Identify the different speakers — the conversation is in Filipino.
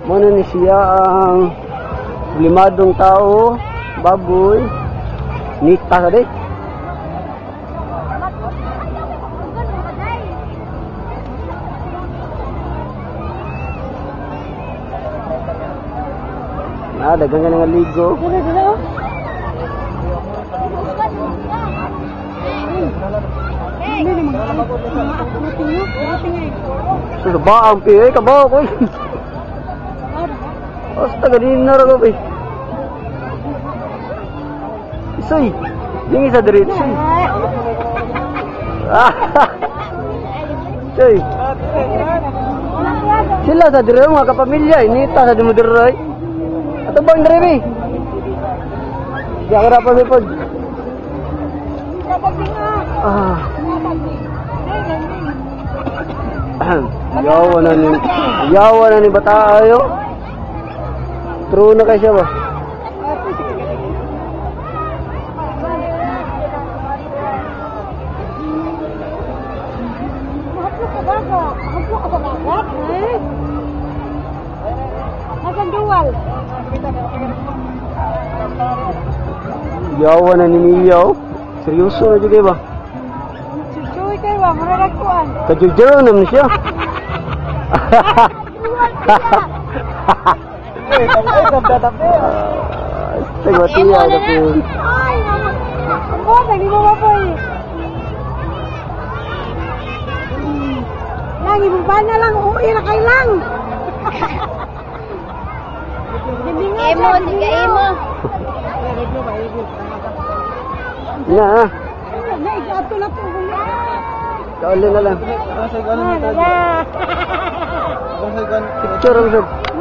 Speaker 1: Muna ni siya ang limadong tao, baboy, nita ka din. Dagang ka nga ligo. Sudah ba ang piye ka ba ko? Basta ganin na ra ko. Isoy, dingi sa diretso. Coy. Sila sa dire mga kapamilya, inita sa dumudiray. Ato bang drive? Jangan apa pod. Yawa na ni bata ayo. True na kay siya ba? Yawa na ni Miyaw. Seryoso na juga ba?
Speaker 2: Cuy kayo ba? Mararakuan.
Speaker 1: Kajujuro naman siya. Tegwati ya tapi.
Speaker 2: Ay, mama. Tadi mo ba po eh? Lagi bubana lang. Uwi na kayo lang.
Speaker 3: Emo, tiga emo.
Speaker 1: Na.
Speaker 2: Naigato na po.
Speaker 1: Kauli na lang. Picture ang